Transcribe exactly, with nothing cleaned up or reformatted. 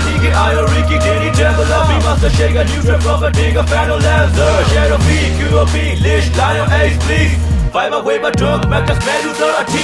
Niki, Ayo, Ricky, Diddy, Devil, Lovey, Master Shaker, Neutral, Prophet, Digger, Phantom, Lancer, Shadow, B, Q O P, Lish, Lion, Ace, please. Five away, my drug, Macas, Medusa,